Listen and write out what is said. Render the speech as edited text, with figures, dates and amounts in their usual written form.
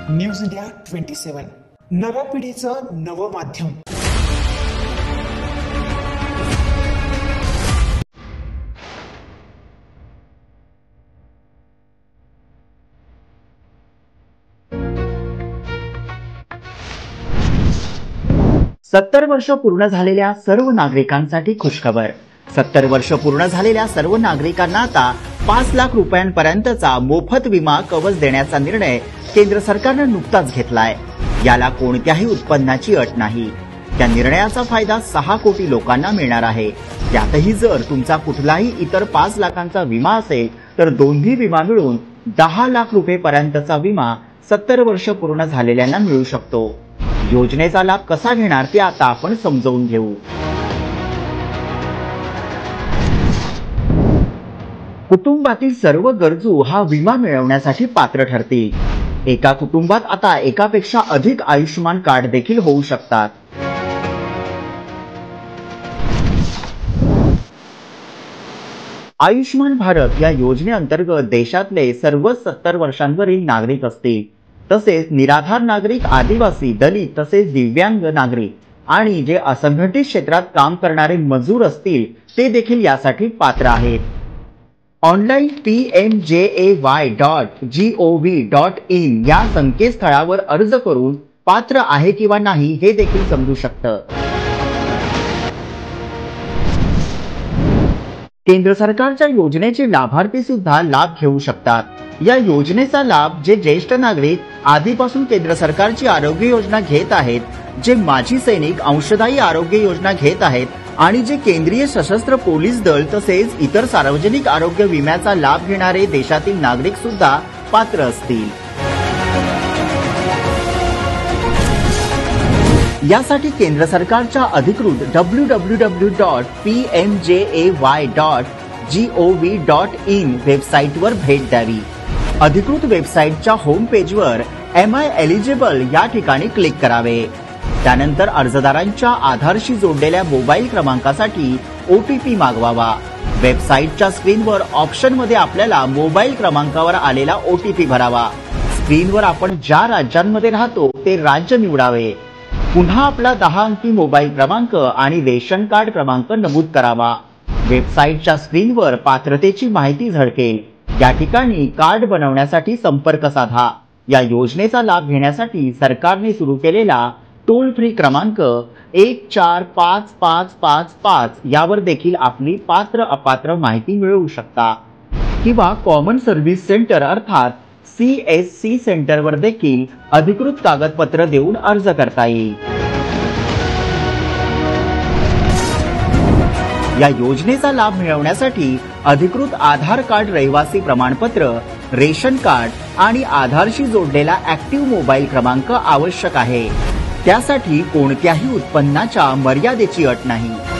News India 27 नव्या पिढीचं नवं माध्यम। सत्तर वर्ष पूर्ण झालेल्या सर्व नागरिकांसाठी खुशखबर। 70 वर्ष पूर्ण झालेल्या सर्व नागरिकांना आता 5 लाख रुपयांपर्यंतचा मोफत विमा कवच देण्याचा निर्णय केंद्र सरकारने नुकताच घेतलाय। याला कोणत्याही उत्पन्नाची अट नाही। त्या निर्णयाचा फायदा 6 कोटी लोकांना मिळणार आहे। त्यातही जर तुमचा कुठलाही इतर 5 लाखांचा विमा असेल तर दोन्ही विमा मिळून 10 लाख रुपयांपर्यंतचा विमा 70 वर्ष पूर्ण झालेल्यांना मिळू शकतो। योजनेचा लाभ कसा घेणार ते आता आपण समजावून घेऊ। कुटुंबातील सर्व गरजू हा विमा मिळवण्यासाठी पात्र ठरतील। एका कुटुंबात आता एकापेक्षा अधिक आयुष्यमान कार्ड देखील होऊ शकतात। आयुष्यमान भारत या योजनेअंतर्गत देशातले सर्व 70 वर्षांवरील नागरिक असतील, तसेच निराधार नागरिक, आदिवासी, दलित तसेच दिव्यांग नागरिक आणि जे असंघटित क्षेत्रात काम करणारे मजूर असतील ते देखील यासाठी पात्र आहेत। ऑनलाइन pmjay.gov.in या संकेतस्थळावर अर्ज करून पात्र आहे किंवा नाही हे देखील समजू शकतं। केंद्र सरकारच्या योजनेचे लाभार्थी सुद्धा लाभ घेऊ शकतात। या योजनेचा लाभ जे ज्येष्ठ नागरिक आधीपासून केंद्र सरकारची आरोग्य योजना घेत आहेत, जे माजी सैनिक अंशदायी आरोग्य योजना घेत आहेत आणि जे केंद्रीय सशस्त्र पोलीस दल तसेच इतर सार्वजनिक आरोग्य विम्याचा लाभ घेणारे देशातील नागरिक सुद्धा पात्र असतील। यासाठी केंद्र सरकारच्या अधिकृत www.pmjay.gov.in वेबसाईटवर भेट द्यावी। अधिकृत वेबसाईटच्या होम पेजवर एम आय एलिजिबल या ठिकाणी क्लिक करावे। त्यानंतर अर्जदारांच्या आधारशी जोडलेल्या मोबाईल क्रमांकासाठी OTP मागवावा। वेबसाईटच्या स्क्रीनवर ऑप्शनमध्ये आपल्याला मोबाईल क्रमांकावर आलेला OTP भरावा। स्क्रीनवर आपण ज्या राज्यांमध्ये राहतो ते राज्य निवडावे। पुन्हा आपला 10 अंकी मोबाईल क्रमांक आणि रेशन कार्ड क्रमांक नमूद करावा। वेबसाईटच्या स्क्रीनवर पात्रतेची माहिती झळकेल। या ठिकाणी कार्ड बनवण्यासाठी संपर्क साधा। या योजनेचा लाभ घेण्यासाठी सरकारने सुरू केलेला टोल फ्री क्रमांक 145555 यावर देखील आपली पात्र अपात्र माहिती मिळवू शकता किंवा कॉमन सर्व्हिस सेंटर अर्थात CSC सेंटरवर देखील अधिकृत कागदपत्र देऊन अर्ज करता येईल। या योजनेचा लाभ मिळवण्यासाठी अधिकृत आधार कार्ड, रहिवासी प्रमाणपत्र, रेशन कार्ड आणि आधारशी जोडलेला ऍक्टिव्ह मोबाईल क्रमांक आवश्यक आहे। त्यासाठी कोणत्याही उत्पन्नाच्या मर्यादेची अट नाही।